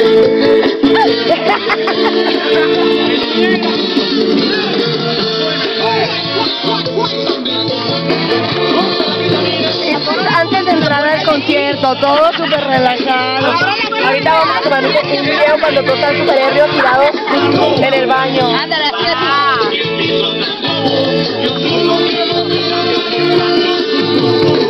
Antes de entrar al concierto, todo súper relajado. Ahorita vamos a tomar un video cuando todos están súper ebrios tirados en el baño. Ándale, así.